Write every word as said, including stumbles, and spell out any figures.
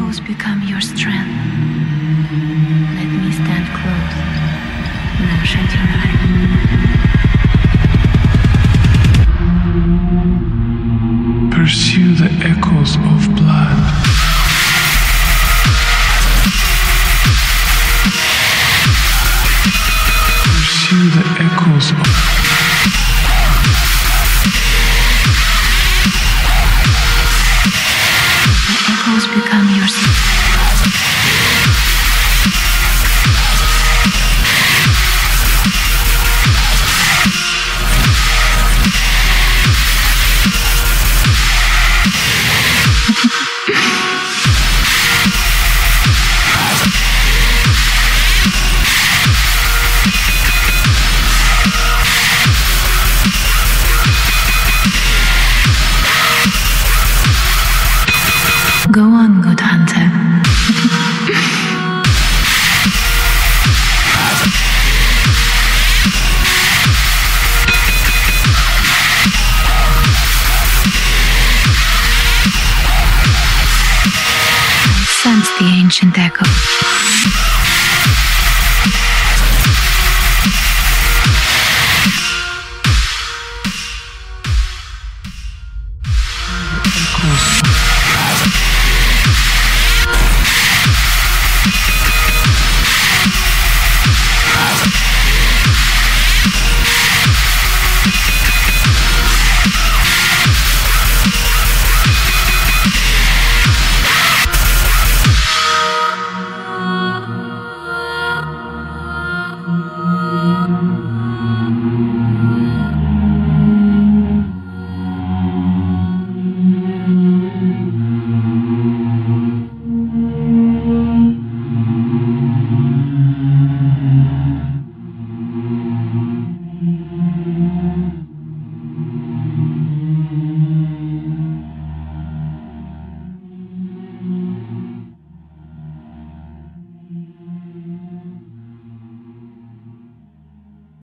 echoes become your strength. Let me stand close. Now shut your eyes. Pursue the echoes of blood. Pursue the echoes of The echoes become your strength. Go on, good hunter. I sense the ancient echo. echoes.